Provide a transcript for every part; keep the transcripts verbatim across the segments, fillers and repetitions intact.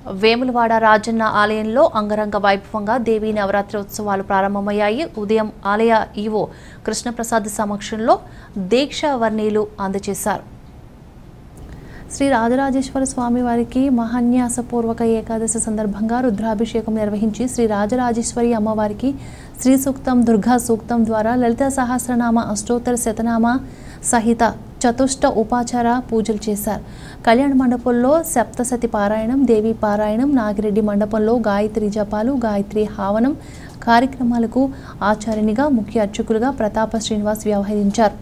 వేములవాడ రాజన్న ఆలయంలో అంగరంగ వైభవంగా దేవీ నవరాత్రి ఉత్సవాలు ప్రారంభమయ్యాయి. ఉదయం ఆలయ ఈవో కృష్ణప్రసాద్ సమక్షంలో దీక్షావర్ణీలు అందజేశారు. శ్రీ రాజరాజేశ్వర స్వామి వారికి మహాన్యాసపూర్వక ఏకాదశి సందర్భంగా రుద్రాభిషేకం నిర్వహించి శ్రీ రాజరాజేశ్వరి అమ్మవారికి శ్రీ సూక్తం, దుర్గా సూక్తం ద్వారా లలిత సహస్రనామ, అష్టోత్తర శతనామ సహిత చతుష్ట ఉపాచార పూజలు చేశారు. కళ్యాణ మండపంలో సప్తసతి పారాయణం, దేవి పారాయణం, నాగిరెడ్డి మండపంలో గాయత్రి జపాలు, గాయత్రి హావనం కార్యక్రమాలకు ఆచార్యునిగా ముఖ్య అర్చకులుగా ప్రతాప శ్రీనివాస్ వ్యవహరించారు.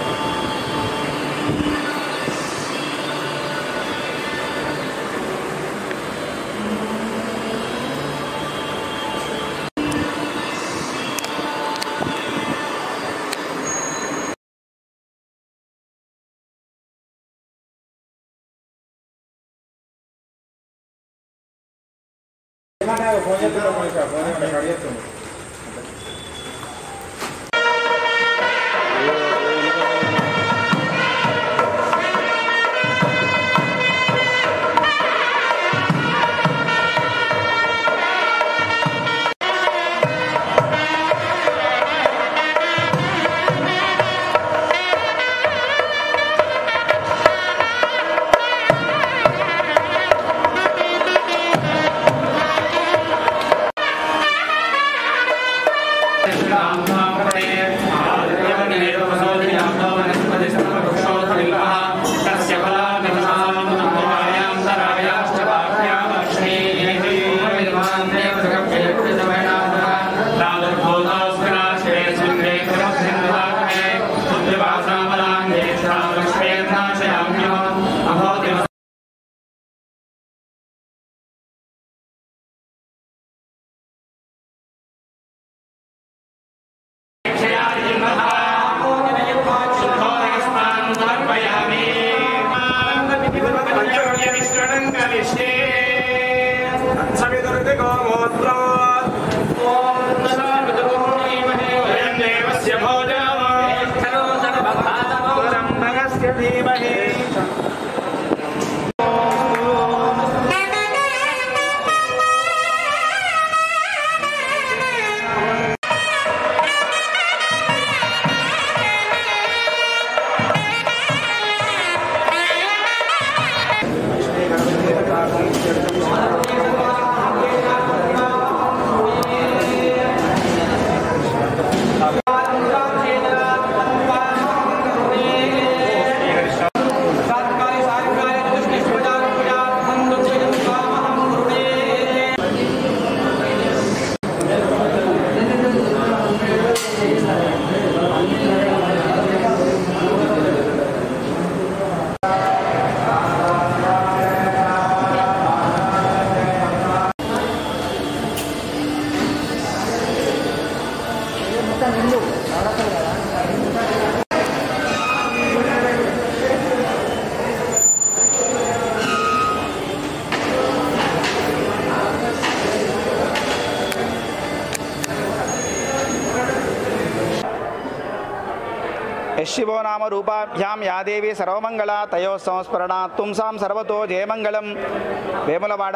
शिवो नाम रूपाभ्यां या देवी सर्वमंगला तयो संस्मरणा तुमसां सर्वतो जयमंगलम. వేములవాడ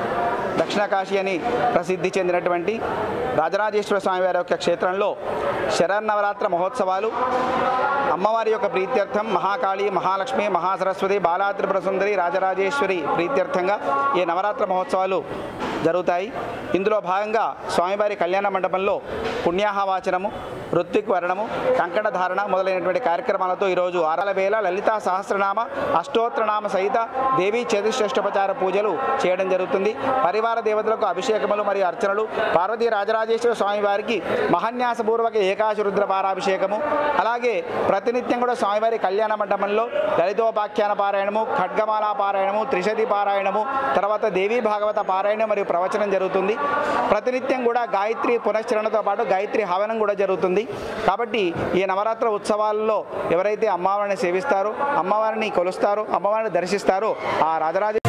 దక్షిణ కాశీ అని ప్రసిద్ధి చెందినటువంటి రాజరాజేశ్వర స్వామి వారి యొక్క క్షేత్రంలో శరన్నవరాత్ర మహోత్సవాలు అమ్మవారి యొక్క ప్రీత్యర్థం మహాకాళి, మహాలక్ష్మి, మహాసరస్వతి, బాలాత్రిపుర సుందరి, రాజరాజేశ్వరి ప్రీత్యర్థంగా ఈ నవరాత్ర మహోత్సవాలు జరుగుతాయి. ఇందులో భాగంగా స్వామివారి కళ్యాణ మండపంలో పుణ్యాహవాచనము, ఋత్విక్ వర్ణము, కంకణ ధారణ మొదలైనటువంటి కార్యక్రమాలతో ఈరోజు ఆరల వేల లలితా సహస్రనామ, అష్టోత్తరనామ సహిత దేవీ చతుశ్రేష్టోపచార పూజలు చేయడం జరుగుతుంది. పరివార దేవతలకు అభిషేకములు మరియు అర్చనలు, పార్వతీ రాజరాజేశ్వర స్వామి వారికి మహాన్యాసపూర్వక ఏకాశి రుద్ర పారాభిషేకము, అలాగే ప్రతినిత్యం కూడా స్వామివారి కళ్యాణ మండపంలో లలితోపాఖ్యాన పారాయణము, ఖడ్గమాల పారాయణము, త్రిశతి పారాయణము, తర్వాత దేవీ భాగవత పారాయణం మరియు ప్రవచనం జరుగుతుంది. ప్రతినిత్యం కూడా గాయత్రి పునశ్చరణతో పాటు గాయత్రి హవనం కూడా జరుగుతుంది. కాబట్టి ఈ నవరాత్ర ఉత్సవాల్లో ఎవరైతే అమ్మవారిని సేవిస్తారో, అమ్మవారిని కొలుస్తారో, అమ్మవారిని దర్శిస్తారో ఆ రాజరాజ